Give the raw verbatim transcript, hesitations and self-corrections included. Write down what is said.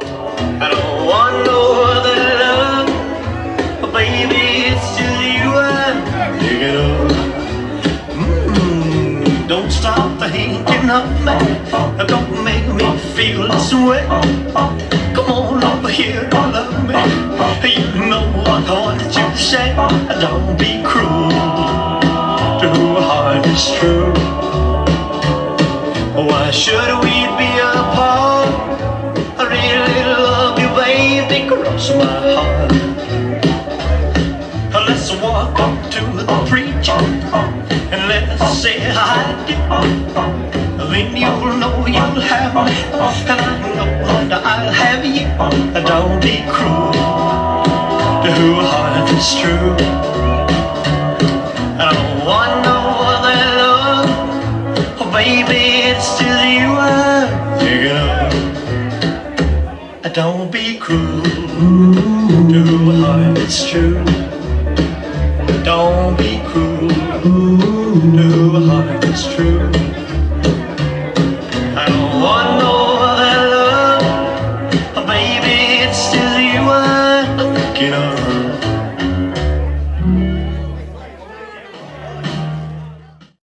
I don't want no other love, but baby, it's still you I'm thinking of. Mm, don't stop thinking of me, don't make me feel this way. Come on over here and love me. You know what I wanted you to say. Don't be cruel to a heart is true. Why should we be apart? I really love you, baby, cross my heart. Let's walk up to the preacher and let's say I do. Then you'll know you'll have me, and I know that I'll have you. Don't be cruel to a heart that's true. I don't want no other love, oh baby, it's still you I'm thinking of. Don't be cruel to a heart that's true. Don't be cruel to a heart that's true. I don't want no other love, oh baby, it's still you I'm thinking of.